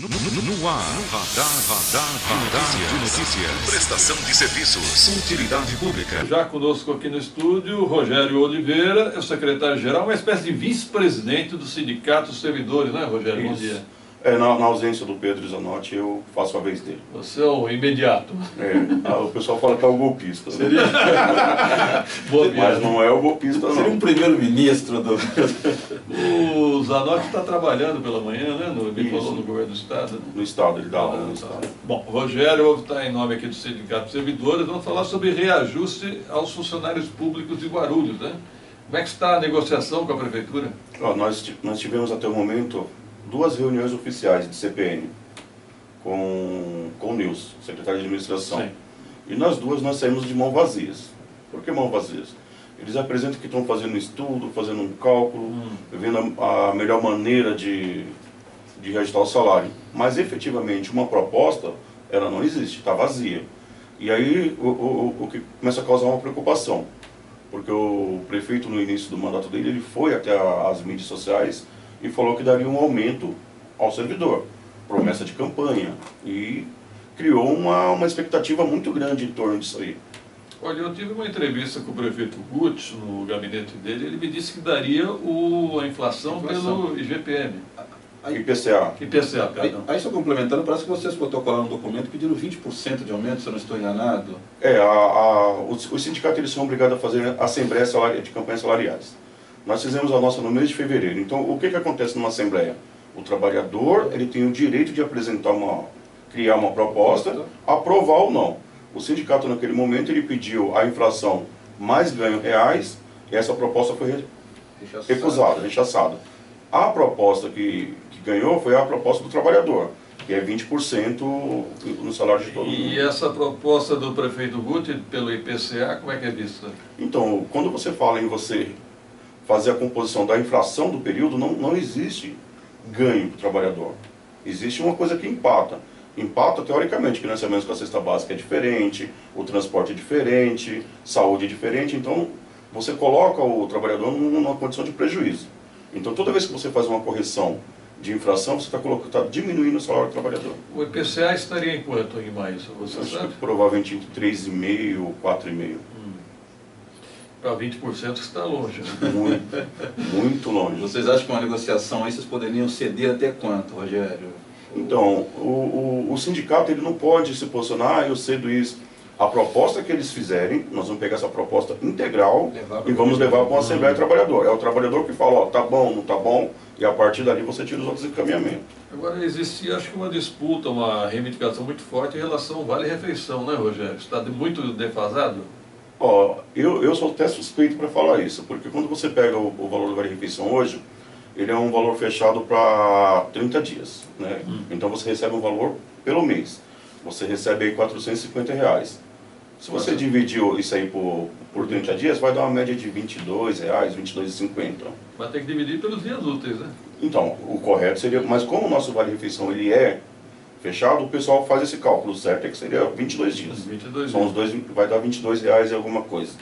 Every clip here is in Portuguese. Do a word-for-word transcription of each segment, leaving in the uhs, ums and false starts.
No, no, no ar, radar, radar, radar de notícias. Prestação de serviços, utilidade pública. Já conosco aqui no estúdio, Rogério Oliveira, é o secretário-geral, uma espécie de vice-presidente do Sindicato dos Servidores, né, Rogério? Bom dia. É, na, na ausência do Pedro Zanotti, eu faço a vez dele. Você é o imediato. É, o pessoal fala que é o golpista. Seria? Boa, mas não é o golpista, não. Seria um primeiro-ministro do... O Zanotti está trabalhando pela manhã, né? No, ele falou no governo do Estado. Né? No Estado, ele dá aula Ah, no tá. Estado. Bom, o Rogério está em nome aqui do Sindicato dos Servidores, vamos falar sobre reajuste aos funcionários públicos de Guarulhos, né? Como é que está a negociação com a Prefeitura? Ó, nós, nós tivemos até o momento duas reuniões oficiais de C P N com, com o Nilson, secretário de administração. Sim. E nas duas nós saímos de mão vazias. Por que mão vazias? Eles apresentam que estão fazendo um estudo, fazendo um cálculo, hum. vendo a, a melhor maneira de, de reajustar o salário. Mas efetivamente uma proposta, ela não existe, está vazia. E aí o, o, o que começa a causar uma preocupação. Porque o prefeito, no início do mandato dele, ele foi até a, as mídias sociais e falou que daria um aumento ao servidor, promessa de campanha, e criou uma, uma expectativa muito grande em torno disso aí. Olha, eu tive uma entrevista com o prefeito Guti no gabinete dele, ele me disse que daria o, a inflação, inflação. pelo I G P M. I P C A. I P C A, perdão. Aí, aí só complementando, parece que vocês protocolaram um documento pedindo vinte por cento de aumento, se eu não estou enganado. É, a, a, os, os sindicatos eles são obrigados a fazer assembleia salari, de campanhas salariais. Nós fizemos a nossa no mês de fevereiro. Então, o que, que acontece numa assembleia? O trabalhador ele tem o direito de apresentar uma, criar uma proposta, aprovar ou não. O sindicato naquele momento ele pediu a inflação mais ganho reais, e essa proposta foi rechaçada. recusada, rechaçada. A proposta que, que ganhou foi a proposta do trabalhador, que é vinte por cento no salário de todo mundo. E essa proposta do prefeito Guti pelo I P C A, como é que é vista? Então, quando você fala em você fazer a composição da inflação do período, não, não existe ganho para o trabalhador. Existe uma coisa que empata. Empata, teoricamente, que financiamento com a cesta básica é diferente, o transporte é diferente, saúde é diferente, então você coloca o trabalhador numa condição de prejuízo. Então, toda vez que você faz uma correção de inflação, você está tá diminuindo o salário do trabalhador. O I P C A estaria em quanto em maio, você Acho sabe? que provavelmente entre três vírgula cinco e quatro vírgula cinco. Hum. Para vinte por cento está longe. Né? Muito, muito longe. Vocês acham que uma negociação aí vocês poderiam ceder até quanto, Rogério? Então, o, o, o sindicato ele não pode se posicionar, ah, eu cedo isso. A proposta que eles fizerem, nós vamos pegar essa proposta integral levar e vamos levar para uma Assembleia Trabalhador. É o trabalhador que fala, ó, tá bom, não tá bom, e a partir dali você tira os outros encaminhamentos. Agora, existia, acho que uma disputa, uma reivindicação muito forte em relação ao vale-refeição, né, Rogério? Está muito defasado? Ó, eu, eu sou até suspeito para falar isso, porque quando você pega o, o valor do vale-refeição hoje, ele é um valor fechado para trinta dias, né? Hum. Então você recebe um valor pelo mês. Você recebe aí quatrocentos e cinquenta reais. Se você dividir isso aí por, por trinta dias, vai dar uma média de vinte e dois reais, vinte e dois reais e cinquenta centavos. Vai ter que dividir pelos dias úteis, né? Então, o correto seria... Mas como o nosso vale-refeição ele é fechado, o pessoal faz esse cálculo. O certo é que seria vinte e dois dias. vinte e dois São os dois, vai dar vinte e dois reais e alguma coisa.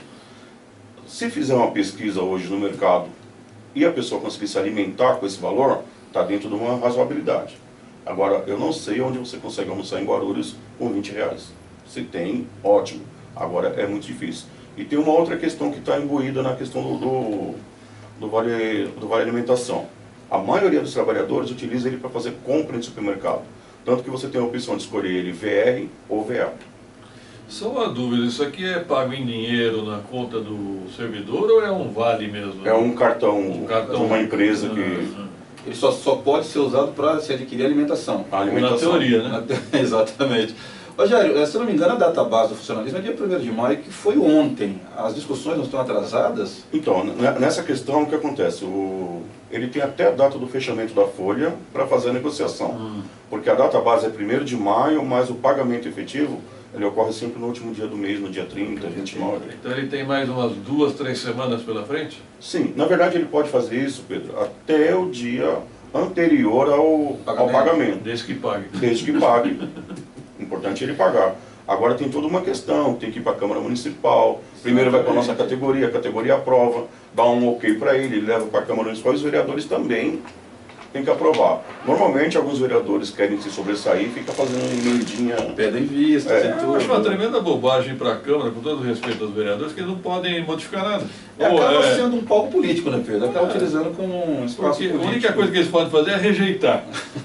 Se fizer uma pesquisa hoje no mercado e a pessoa conseguir se alimentar com esse valor, está dentro de uma razoabilidade. Agora, eu não sei onde você consegue almoçar em Guarulhos com vinte reais. Se tem, ótimo. Agora é muito difícil. E tem uma outra questão que está imbuída na questão do, do, do, vale, do vale alimentação. A maioria dos trabalhadores utiliza ele para fazer compra em supermercado. Tanto que você tem a opção de escolher ele V R ou V A. Só uma dúvida, isso aqui é pago em dinheiro na conta do servidor ou é um vale mesmo? É um cartão, um cartão de uma empresa ah, que... Ah. Ele só, só pode ser usado para se adquirir alimentação. A alimentação. Na teoria, né? Na, exatamente. Rogério, se eu não me engano, a data base do funcionalismo é dia primeiro de maio, que foi ontem. As discussões não estão atrasadas? Então, nessa questão, o que acontece? O, ele tem até a data do fechamento da folha para fazer a negociação. Hum. Porque a data base é primeiro de maio, mas o pagamento efetivo ele ocorre sempre no último dia do mês, no dia trinta, vinte e nove. Então ele tem mais umas duas, três semanas pela frente? Sim, na verdade ele pode fazer isso, Pedro, até o dia anterior ao pagamento. Ao pagamento. Desde que pague. Desde que pague. Importante ele pagar. Agora tem toda uma questão, tem que ir para a Câmara Municipal, primeiro vai para a nossa categoria, a categoria aprova, dá um ok para ele, ele leva para a Câmara Municipal e os vereadores também tem que aprovar. Normalmente, alguns vereadores querem se sobressair e ficam fazendo uma emendinha. Pedem vista, É. Eu acho uma tremenda bobagem para a Câmara, com todo o respeito aos vereadores, que eles não podem modificar nada. É, Ou, acaba é, sendo um palco político, né, Pedro? Acaba É. utilizando como um espaço porque político. a única coisa que eles podem fazer é rejeitar.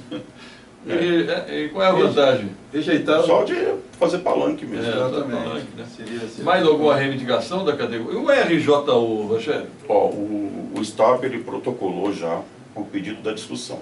E, é, e qual é a vantagem? Rejeitar Só de fazer palanque mesmo. É, exatamente. palanque, né? Seria, seria Mais alguma reivindicação da categoria? O R J U, Rogério? Ó, o, o Estado ele protocolou já o pedido da discussão.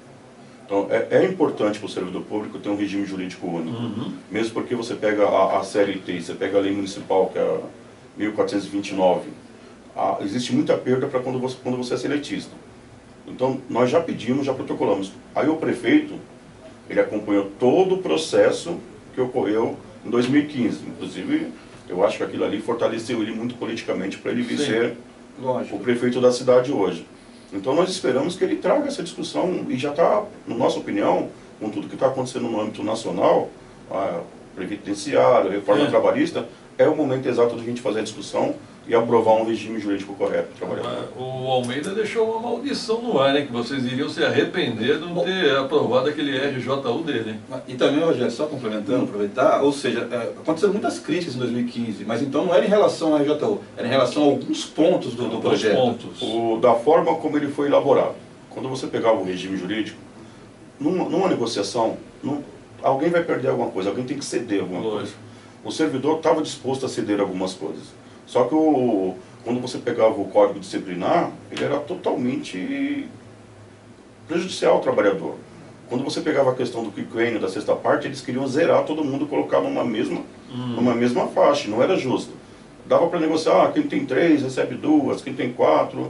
Então, é, é importante para o servidor público ter um regime jurídico único. Uhum. Mesmo porque você pega a, a C L T, você pega a lei municipal, que é a mil quatrocentos e vinte e nove, a, existe muita perda para quando você, quando você é seletista. Então, nós já pedimos, já protocolamos. Aí o prefeito, ele acompanhou todo o processo que ocorreu em dois mil e quinze. Inclusive, eu acho que aquilo ali fortaleceu ele muito politicamente para ele vir Sim. ser Lógico. o prefeito da cidade hoje. Então nós esperamos que ele traga essa discussão e já está, na nossa opinião, com tudo que está acontecendo no âmbito nacional, a previdenciário, a reforma É. trabalhista, é o momento exato de a gente fazer a discussão e aprovar um regime jurídico correto para o trabalhador. O Almeida deixou uma maldição no ar, né? Que vocês iriam se arrepender de não ter aprovado aquele R J U dele, hein? E também, Rogério, só complementando, aproveitar, ou seja, é, aconteceram muitas críticas em dois mil e quinze, mas então não era em relação ao R J U, era em relação a alguns pontos do, do Alguns projeto. pontos. O, da forma como ele foi elaborado. Quando você pegava o regime jurídico, numa, numa negociação, não, alguém vai perder alguma coisa, alguém tem que ceder alguma Lógico. coisa. O servidor estava disposto a ceder algumas coisas. Só que o, quando você pegava o código disciplinar, ele era totalmente prejudicial ao trabalhador. Quando você pegava a questão do quinquênio, da sexta parte, eles queriam zerar todo mundo, colocar numa mesma, Hum. numa mesma faixa, não era justo. Dava para negociar, ah, quem tem três recebe duas, quem tem quatro.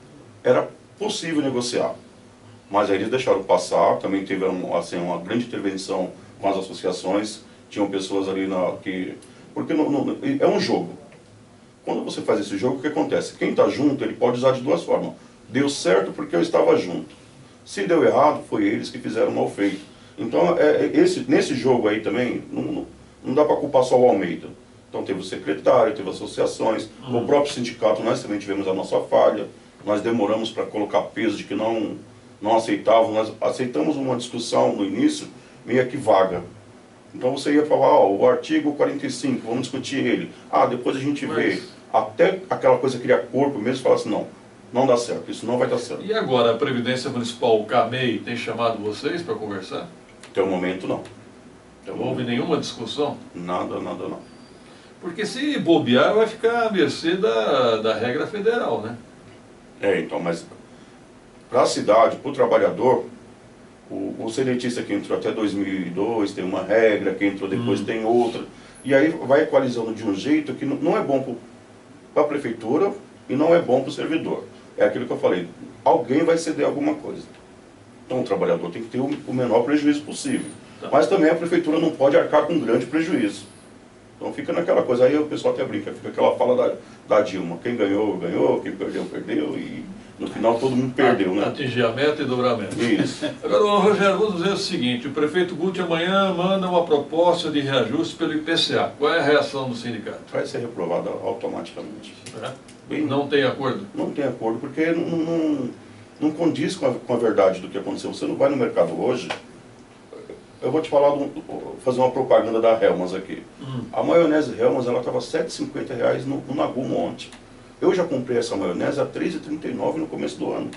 Era possível negociar. Mas aí eles deixaram passar, também teve um, assim, uma grande intervenção com as associações, tinham pessoas ali na, que... Porque no, no, é um jogo. Quando você faz esse jogo, o que acontece? Quem está junto, ele pode usar de duas formas. Deu certo porque eu estava junto. Se deu errado, foi eles que fizeram mal feito. Então, é, é, esse, nesse jogo aí também, não, não, não dá para culpar só o Almeida. Então teve o secretário, teve associações, Hum. o próprio sindicato, nós também tivemos a nossa falha. Nós demoramos para colocar peso de que não, não aceitavam. Nós aceitamos uma discussão no início, meio que vaga. Então você ia falar, ó, o artigo quarenta e cinco, vamos discutir ele. Ah, depois a gente vê. Mas- Até aquela coisa criar corpo mesmo, falar assim, não, não dá certo, isso não vai dar certo. E agora, a Previdência Municipal, o CAMEI, tem chamado vocês para conversar? Até o momento, não. Até o Não houve momento, nenhuma discussão? nada, nada, não. Porque se bobear, vai ficar à mercê da, da regra federal, né? É, então, mas para a cidade, para o trabalhador, o, o seletista que entrou até dois mil e dois tem uma regra, quem entrou depois Hum. tem outra. E aí vai equalizando de um jeito que não, não é bom para a prefeitura e não é bom para o servidor. É aquilo que eu falei, alguém vai ceder alguma coisa. Então o trabalhador tem que ter o, o menor prejuízo possível. Tá. Mas também a prefeitura não pode arcar com um grande prejuízo. Então fica naquela coisa, aí o pessoal até brinca, fica aquela fala da, da Dilma, quem ganhou, ganhou, quem perdeu, perdeu, e no final todo mundo perdeu, né? Atingir a meta e dobrar a meta. Isso. Agora, ô, Rogério, vamos dizer o seguinte, o prefeito Guti amanhã manda uma proposta de reajuste pelo I P C A. Qual é a reação do sindicato? Vai ser reprovada automaticamente. É? Bem, Não tem acordo? Não tem acordo, porque não, não, não condiz com a, com a verdade do que aconteceu. Você não vai no mercado hoje, eu vou te falar, do, fazer uma propaganda da Hellmann's aqui. Hum. A maionese Hellmann's, ela estava sete reais e cinquenta reais no, no Nagumo ontem. Eu já comprei essa maionese a três reais e trinta e nove centavos no começo do ano.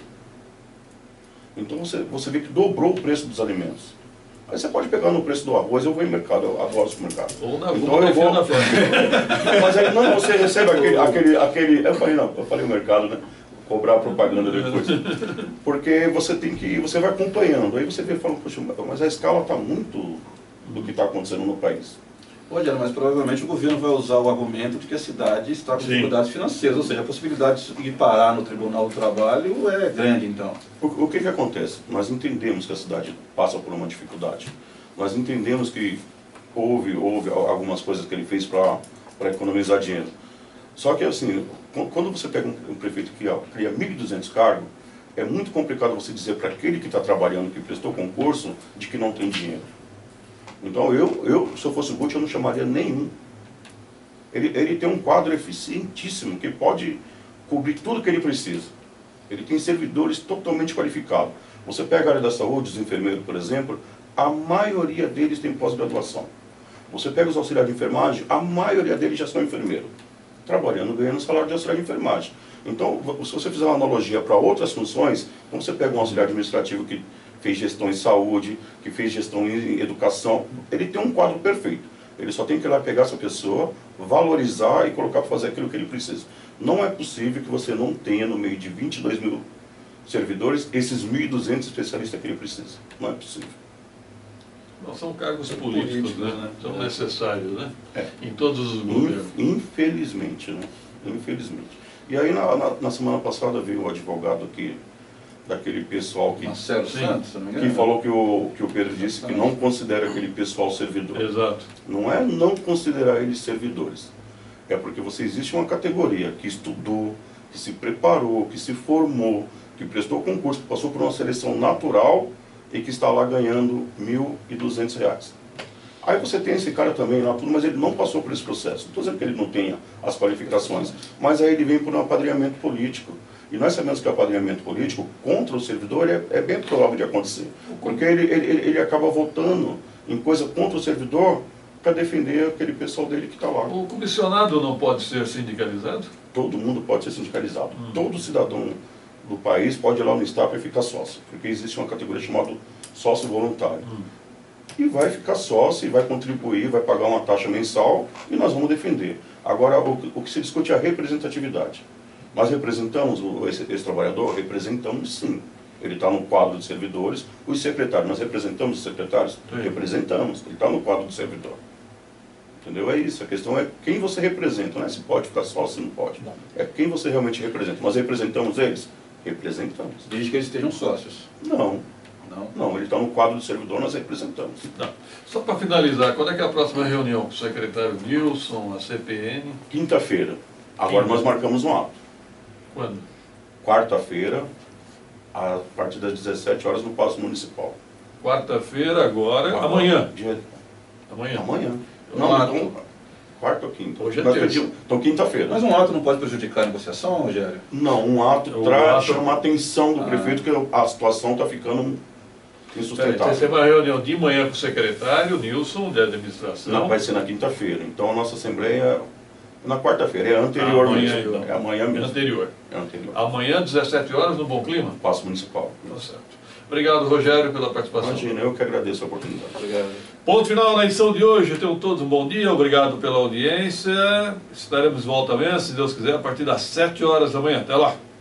Então você, você vê que dobrou o preço dos alimentos. Aí você pode pegar no preço do arroz, eu vou em mercado, eu adoro supermercado. Ou na Então Google eu vou- na frente. Mas aí não, você recebe aquele, aquele, aquele. Eu falei, não, eu falei o mercado, né? Cobrar propaganda depois. Porque você tem que. Você vai acompanhando. Aí você vê e fala, poxa, mas a escala está muito do que está acontecendo no país. Rogério, mas provavelmente o governo vai usar o argumento de que a cidade está com Sim. dificuldades financeiras, ou seja, a possibilidade de parar no Tribunal do Trabalho é grande, então. O, o que que acontece? Nós entendemos que a cidade passa por uma dificuldade. Nós entendemos que houve, houve algumas coisas que ele fez para economizar dinheiro. Só que assim, qu- quando você pega um, um prefeito que cria mil e duzentos cargos, é muito complicado você dizer para aquele que está trabalhando, que prestou concurso, de que não tem dinheiro. Então eu, eu se eu fosse o Guti, eu não chamaria nenhum. Ele, ele tem um quadro eficientíssimo, que pode cobrir tudo que ele precisa. Ele tem servidores totalmente qualificados. Você pega a área da saúde, os enfermeiros, por exemplo, a maioria deles tem pós-graduação. Você pega os auxiliares de enfermagem, a maioria deles já são enfermeiros, trabalhando, ganhando salário de auxiliar de enfermagem. Então, se você fizer uma analogia para outras funções, então você pega um auxiliar administrativo que fez gestão em saúde, que fez gestão em educação, ele tem um quadro perfeito. Ele só tem que ir lá pegar essa pessoa, valorizar e colocar para fazer aquilo que ele precisa. Não é possível que você não tenha, no meio de vinte e dois mil servidores, esses mil e duzentos especialistas que ele precisa. Não é possível. Não são cargos políticos, políticos, né? São é. necessários, né? É. Em todos os governos. Infelizmente, né? Infelizmente. E aí, na, na, na semana passada, veio o advogado aqui, daquele pessoal que, Marcelo Santos, se não me engano, que falou que o, que o Pedro disse que não considera aquele pessoal servidor. Exato. Não é não considerar eles servidores. É porque você existe uma categoria que estudou, que se preparou, que se formou, que prestou concurso, que passou por uma seleção natural e que está lá ganhando mil e duzentos reais. Aí você tem esse cara também lá, tudo, mas ele não passou por esse processo. Não estou dizendo que ele não tenha as qualificações, mas aí ele vem por um apadrinhamento político. E nós sabemos que o apadrinhamento político contra o servidor é, é bem provável de acontecer. Porque ele, ele, ele acaba votando em coisa contra o servidor para defender aquele pessoal dele que está lá. O comissionado não pode ser sindicalizado? Todo mundo pode ser sindicalizado. Hum. Todo cidadão do país pode ir lá no Estado e ficar sócio. Porque existe uma categoria chamada sócio voluntário. Hum. E vai ficar sócio, e vai contribuir, vai pagar uma taxa mensal e nós vamos defender. Agora, o, o que se discute é a representatividade. Nós representamos o, esse, esse trabalhador? Representamos sim. Ele está no quadro de servidores. Os secretários, nós representamos os secretários? Sim. Representamos. Ele está no quadro do servidor. Entendeu? É isso. A questão é quem você representa, não é se pode ficar sócio, se não pode. Não. É quem você realmente representa. Nós representamos eles? Representamos. Desde que eles estejam sócios. Não. Não, não ele está no quadro do servidor, nós representamos. Não. Só para finalizar, quando é que é a próxima reunião com o secretário Nilson, a C P N? Quinta-feira. Agora Quinta. nós marcamos um ato. Quando? Quarta-feira, a partir das dezessete horas, no Paço Municipal. Quarta-feira, agora, agora, amanhã? Dia... Amanhã? Amanhã. Não, não, ato. então, quarta ou quinta? Hoje é nós terça. pedimos, então, quinta-feira. Mas um ato não pode prejudicar a negociação, Rogério? Não, um ato o traz, ato... chama a atenção do ah. prefeito que a situação está ficando insustentável. Vai ser uma reunião de manhã com o secretário Nilson, de administração. Não, vai ser na quinta-feira. Então a nossa assembleia na quarta-feira, é anterior amanhã, mesmo. então. É amanhã mesmo. É anterior. É anterior. Amanhã, dezessete horas, no Bom Clima? Paço Municipal. Tá certo. Obrigado, Rogério, pela participação. Imagina, eu que agradeço a oportunidade. Obrigado. Ponto final na edição de hoje. Tenham todos um bom dia. Obrigado pela audiência. Estaremos de volta amanhã, se Deus quiser, a partir das sete horas da manhã. Até lá.